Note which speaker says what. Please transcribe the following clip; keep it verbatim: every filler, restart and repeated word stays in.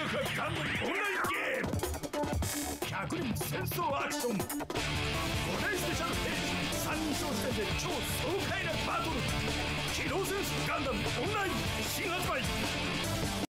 Speaker 1: 化ガンダムオンラインゲームひゃくにん戦争アクションごだいスペシャルステージさんにん称視点で超爽快なバトル機動戦士ガンダムオンライン新発売